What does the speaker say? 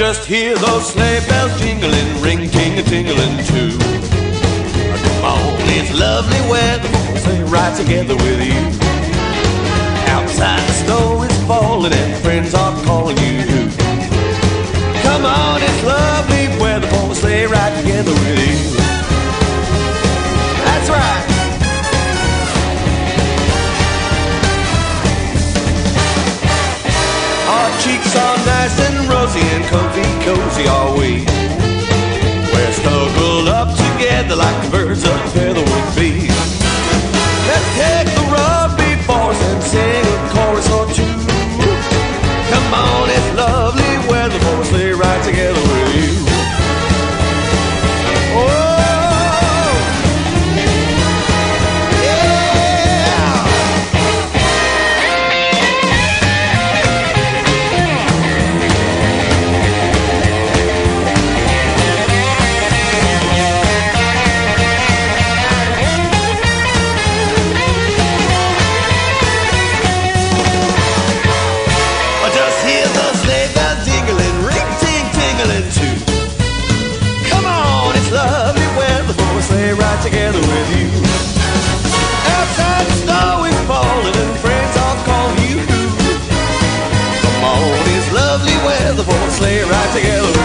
just hear those sleigh bells jingling, ring-ting-a-tingling too. Come on, it's lovely weather, stay right together with you. Outside the snow is falling and friends are calling you. Come on, it's lovely weather, for stay right together with you. That's right. Our cheeks are nice and rosy and comfy, cozy are we. We're snuggled up together like the birds of a feather would be. Let's take the road before us and sing a chorus or two. Come on, it's lovely weather, for us stay right together with you. Together with you. Outside the snow is falling and friends all call you. Come on, it's lovely weather for a sleigh ride together.